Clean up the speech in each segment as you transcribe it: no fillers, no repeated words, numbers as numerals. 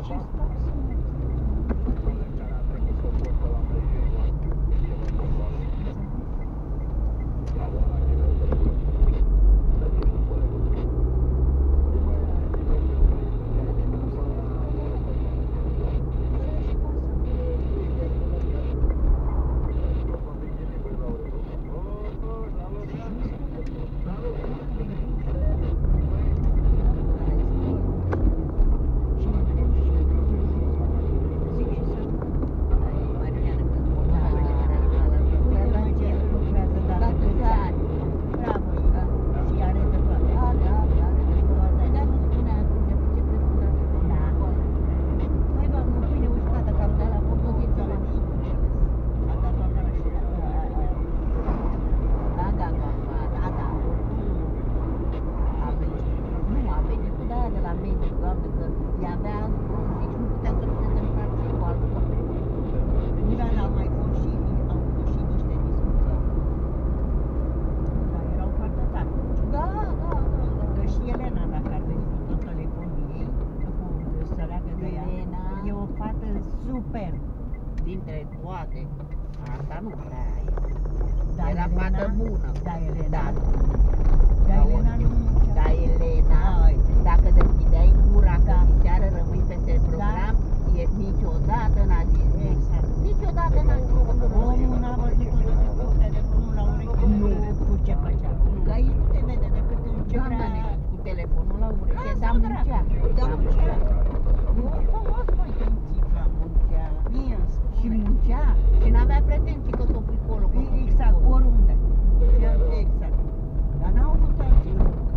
Super. Dintre toate, asta nu prea e. Da, Era Elena? fată bună. Da, Elena. Da, Da, Elena nu muncea. Da, Elena, Hai. dacă deschideai gura că seară rămâi peste program, niciodată n-a zis nu. Exact. Niciodată n-a zis nu. Omul n-a văzut-o decât cu telefonul la ureche. Nu. Cu ce făcea. Că aici nu te vede decât în ce Doamne, vrea. cu telefonul la ureche, Lasă-o, dar muncea. dracu. Da, muncea. Eu cunosc, măi, că țica muncea. Mie îmi spune. Și muncea și n-avea pretenții că s-o pricolo. Exact, oriunde. Exact. Dar n-au avut alții.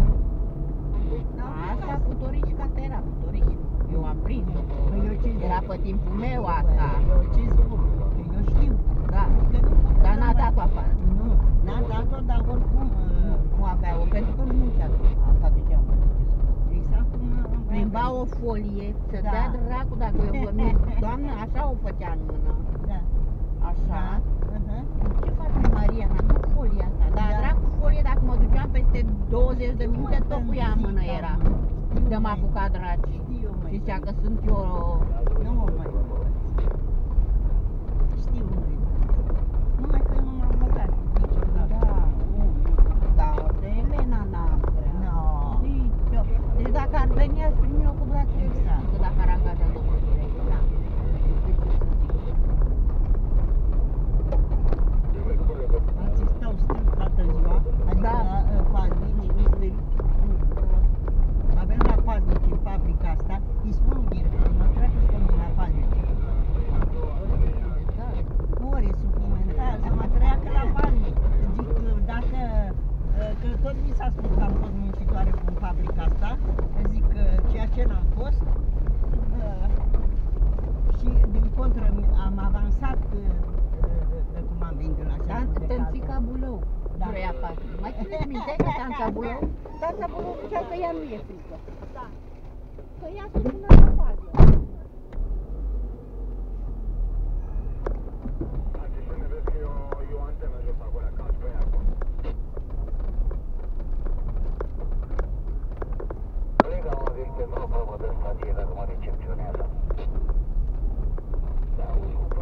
Asta putorici ca te era putorici. Eu am prins-o. Păi eu ce Era pe timpul meu asta. Eu ce spun? Că eu știu. Da. Adică nu, Dar n-a dat-o afară. Nu, n-a dat-o, dar oricum. Nu avea-o, pentru că nu muncea. Asta degeaba. Exact cum Plimba o folie, să Da. dea dracu dacă eu doamnă, așa o făcea în mână. Da. Așa. Uh-huh. Ce face Mariana? Nu folia asta. Dar Da. dracu folie, dacă mă duceam peste 20 de minute, tot cu ea în mână era. De m-a apucat draci. Știu, măi. Zicea că sunt eu. Nu mă mai știu, măi. Numai că eu nu m-am băgat niciodată. Da. Da, de Elena n-am prea. No. Nici eu. Deci dacă ar veni, aș primi eu cu brațele Exact. deschise, dacă ar angaja domnul director. Da. Deci ce să zic. Alții stau strict toată ziua, adică Da. paznici, avem la paznici în fabrica asta, îi spun directorul, mă treacă să mă la paznici. Ore suplimentar, să mă treacă la paznici. Zic, dacă, că tot mi s-a spus că am fost muncitoare în fabrica asta, zic, ceea ce n-am fost, și din contră am avansat de cum am venit de la seara de Tănțica Bulău. Da. Vroia patru. Mai țineți minte că Tanța Bulău? Tanța Bulău zicea că ea nu e frică. Da. Că ea se pune la fază. Lângă un victim, nu vă dă stație, acum recepționează. Da,